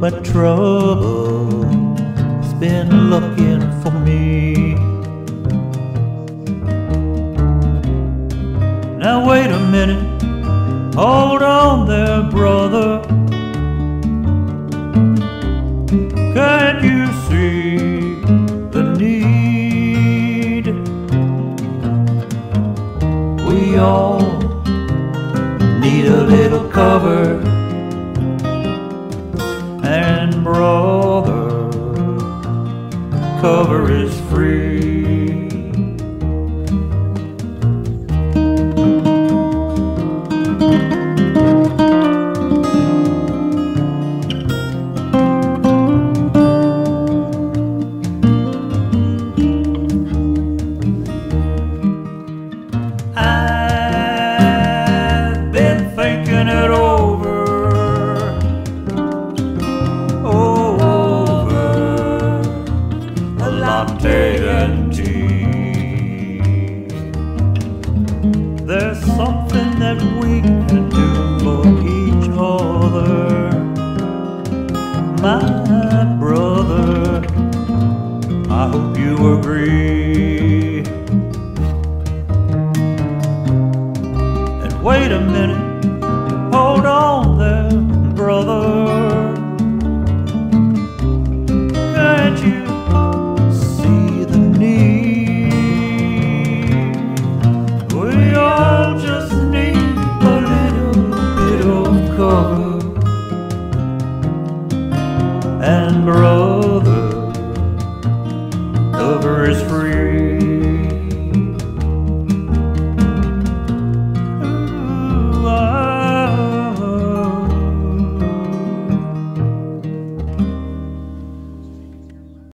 but trouble's been looking for me. Now wait a minute, hold on there, brother. Can't you see the need? We all need a little cover, and brother, cover is free. I've been thinking it over, a latte and tea. There's something that we can do for each other, my brother. I hope you agree. And wait a minute, hold on there, brother. Can't you see the need? We all just need a little bit of cover.